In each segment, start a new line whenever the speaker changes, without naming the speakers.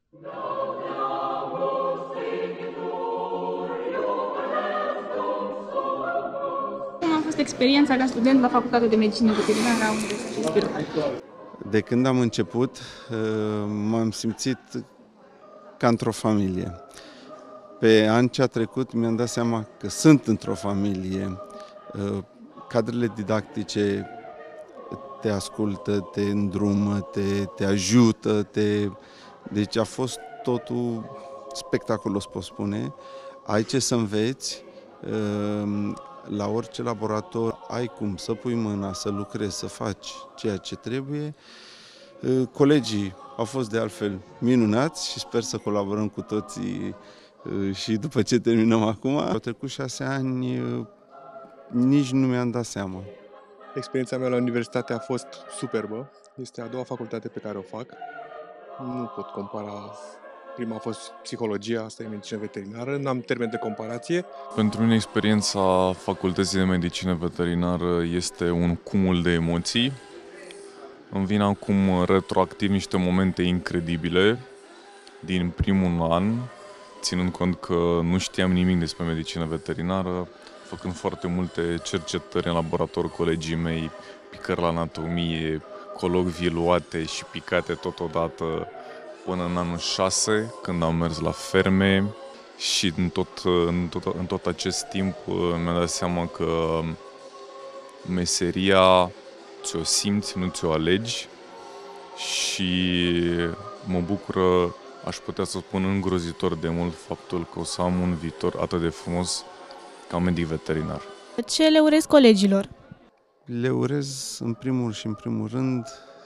Cum a fost experiența ca student la Facultatea de Medicină Veterinară a Universității Sibiu?
De când am început, m-am simțit ca într-o familie. Pe an ce a trecut mi-am dat seama că sunt într-o familie. Cadrele didactice te ascultă, te îndrumă, te ajută, deci a fost totul spectaculos, pot spune. Ai ce să înveți, la orice laborator ai cum să pui mâna, să lucrezi, să faci ceea ce trebuie. Colegii au fost de altfel minunați și sper să colaborăm cu toții și după ce terminăm acum. Au trecut 6 ani, nici nu mi-am dat seama.
Experiența mea la universitate a fost superbă. Este a doua facultate pe care o fac. Nu pot compara. Prima a fost psihologia, asta e medicină veterinară. N-am termen de comparație.
Pentru mine experiența Facultății de Medicină Veterinară este un cumul de emoții. Îmi vin acum retroactiv niște momente incredibile din primul an, ținând cont că nu știam nimic despre medicină veterinară, făcând foarte multe cercetări în laborator, colegii mei, picări la anatomie, colocvii luate și picate totodată, până în anul 6, când am mers la ferme și în tot acest timp mi-am dat seama că meseria ți-o simți, nu ți-o alegi și mă bucură, aș putea să spun îngrozitor de mult, faptul că o să am un viitor atât de frumos ca medic veterinar.
Ce le urez colegilor?
Le urez în primul rând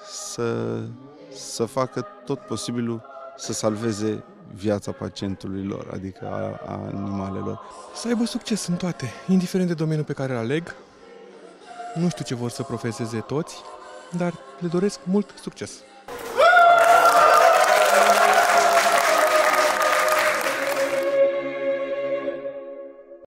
să facă tot posibilul să salveze viața pacientului lor, adică a animalelor.
Să aibă succes în toate, indiferent de domeniul pe care îl aleg. Nu știu ce vor să profeseze toți, dar le doresc mult succes.